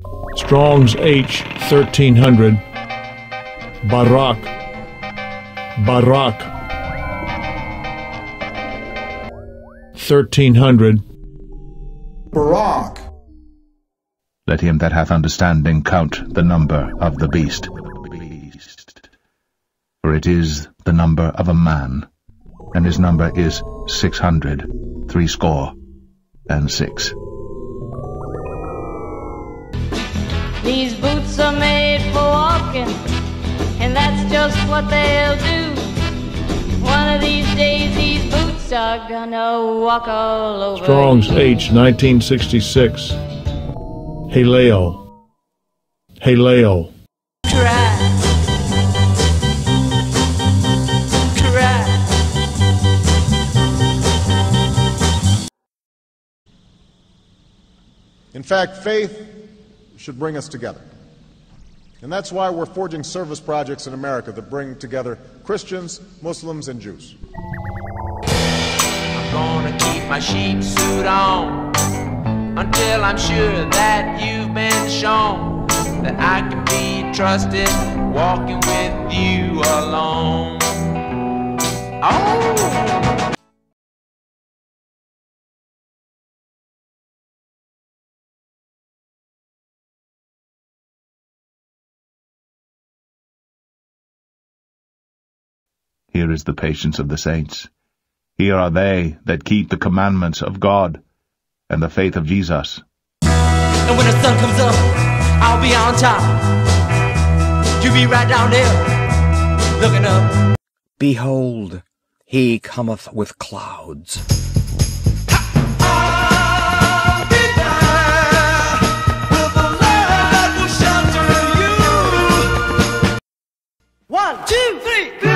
Strong's H 1300. Baw-rawk. Baw-rawk. 1300. Baw-rawk. Let him that hath understanding count the number of the beast. For it is the number of a man, and his number is 666. These boots are made for walking, and that's just what they'll do. One of these days these boots are gonna walk all over. Strong's H 1966. Haleo. Haleo. Try. In fact, faith should bring us together. And that's why we're forging service projects in America that bring together Christians, Muslims, and Jews. I'm gonna keep my sheep suit on until I'm sure that you've been shown that I can be trusted walking with you alone. Oh! Here is the patience of the saints. Here are they that keep the commandments of God and the faith of Jesus. And when the sun comes up, I'll be on top. You be right down there, looking up. Behold, he cometh with clouds. I'll be there with the Lord will shelter you. 1, 2, 3, 4.